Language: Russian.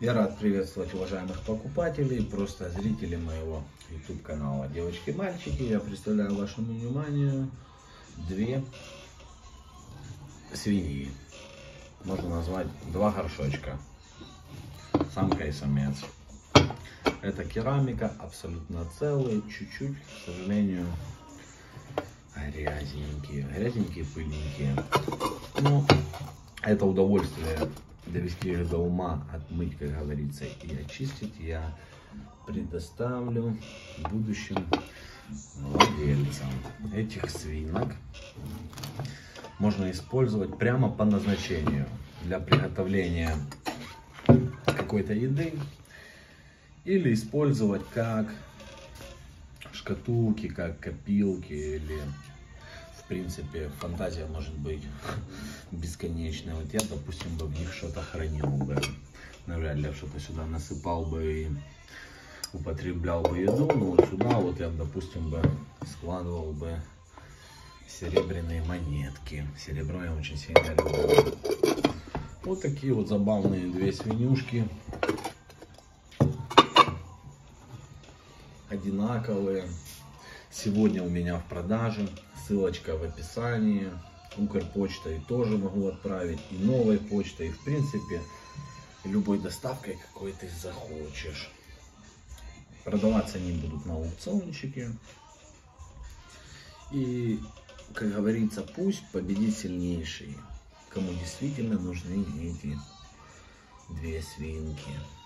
Я рад приветствовать уважаемых покупателей, просто зрителей моего YouTube канала. Девочки и мальчики, я представляю вашему вниманию две свиньи. Можно назвать два горшочка. Самка и самец. Это керамика, абсолютно целые, чуть-чуть, к сожалению, грязненькие, пыльненькие. Но это удовольствие довести их до ума, отмыть, как говорится, и очистить я предоставлю будущим владельцам. Этих свинок можно использовать прямо по назначению для приготовления какой-то еды или использовать как шкатулки, как копилки, или в принципе фантазия может быть бесконечная. Вот я, допустим, бы в них что-то хранил бы, навряд ли что-то сюда насыпал бы и употреблял бы еду, но вот сюда вот я, допустим, бы складывал бы серебряные монетки. Серебро я очень сильно люблю. Вот такие вот забавные две свинюшки. Одинаковые. Сегодня у меня в продаже. Ссылочка в описании. Укрпочтой тоже могу отправить. И новой почтой. И в принципе любой доставкой, какой ты захочешь. Продаваться они будут на аукциончике. И, как говорится, пусть победит сильнейший. Кому действительно нужны эти две свинки.